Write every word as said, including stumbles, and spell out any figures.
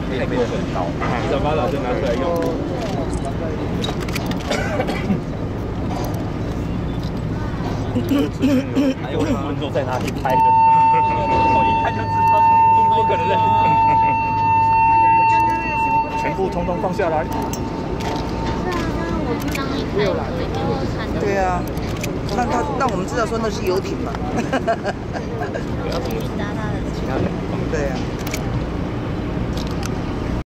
太过分高，小巴老师拿出来用。还有观众在哪里拍的？我一看就知道，不可能的。全部通通放下来。 对啊，让他让我们知道说那是游艇嘛。 不要怎么其他的其他人。 对啊。